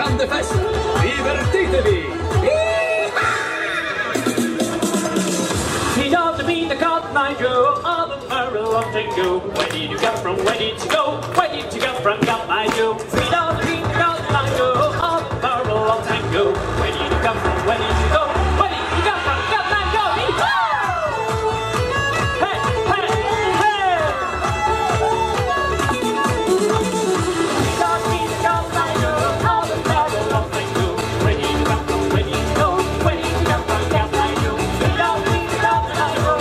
grande festa! Divertitevi! All the barrel of tango. Where did you come from? Where did you go? Where did you come from? Got my Joe. Sweet all the beat, got my Joe. All the barrel of tango. Where did you come from? Where did you go? Where did you come from? Got my Joe. Hey, hey, hey! Sweet all the beat, got my Joe. All the barrel of tango. Where did you come from? Where did you go? Where did you come from? Got my Joe. Sweet all the beat, got my Joe.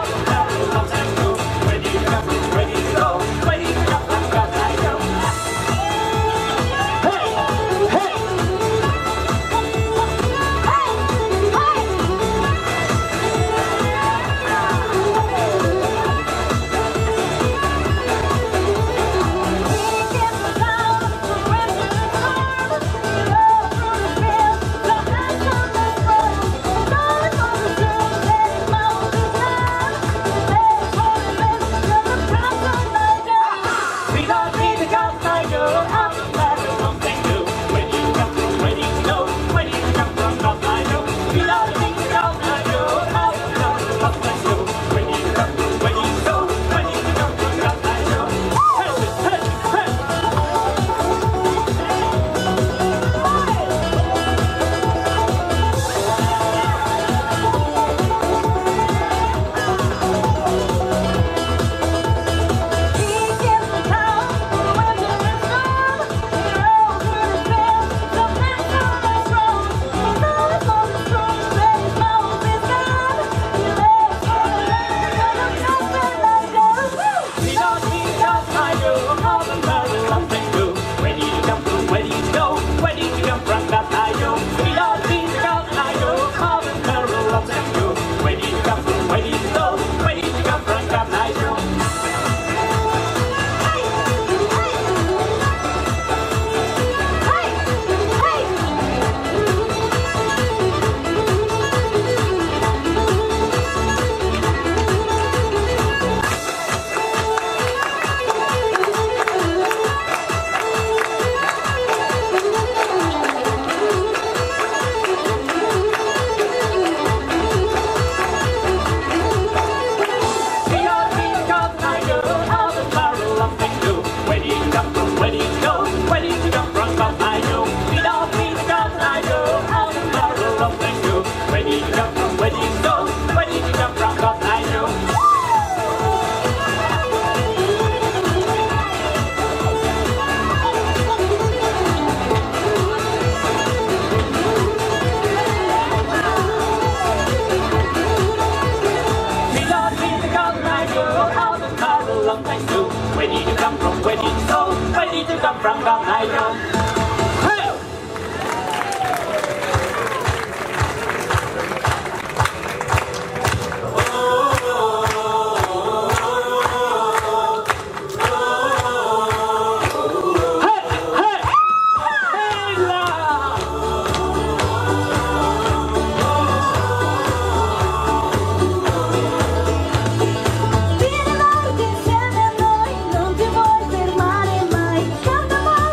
Where did you come from? Where did you go? Where did you come from? God, I know. Vieni a noi, non ti vuoi fermare mai. Canta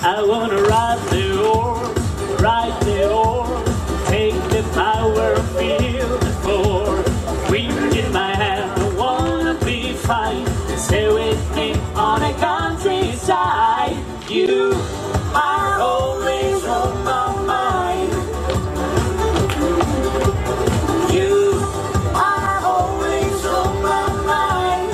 I wanna ride the horse, take the power, feel the force. Wind in my hair, I wanna be fine. Stay with me on a countryside. You are always on my mind. You are always on my mind.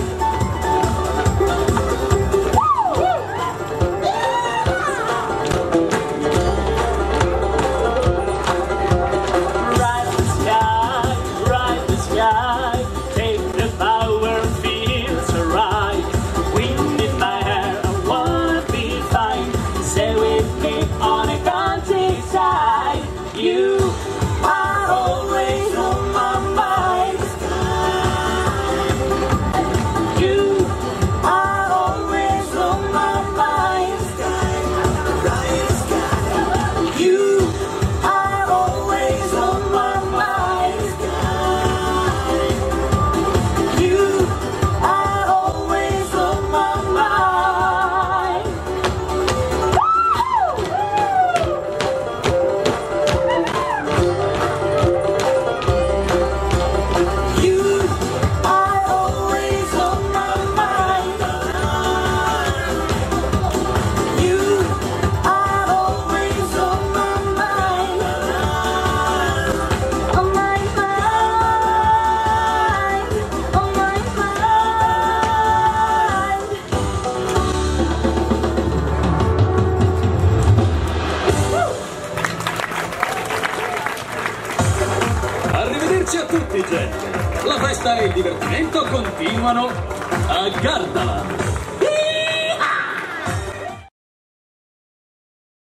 Ride the sky, take the power, feel so right. Wind in my hair, I wanna be fine. Stay with me on a countryside. You are always on my mind. You are always on my mind. You are always on my mind. You are always on my mind. You are always on my mind. You are always on my mind. On my mind. On my mind. Arrivederci a tutti, gente. La festa e il divertimento continuano a Gardaland.